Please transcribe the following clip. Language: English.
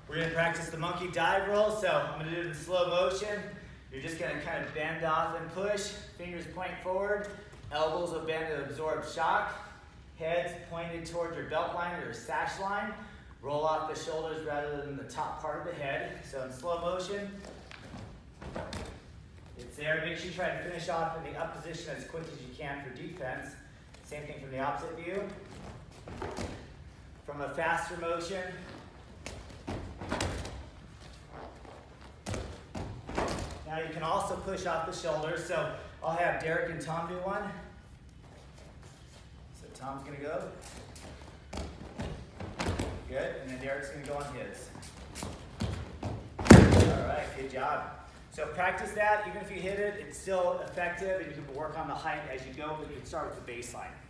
We're going to practice the monkey dive roll, so I'm going to do it in slow motion. You're just going to kind of bend off and push, fingers point forward, elbows will bend to absorb shock, heads pointed towards your belt line or your sash line. Roll off the shoulders rather than the top part of the head. So in slow motion, it's there. Make sure you try to finish off in the up position as quick as you can for defense. Same thing from the opposite view. From a faster motion, now you can also push off the shoulders. So I'll have Derek and Tom do one. So Tom's going to go. Good, and then Derek's going to go on his. All right, good job. So practice that. Even if you hit it, it's still effective, and you can work on the height as you go, but you can start with the baseline.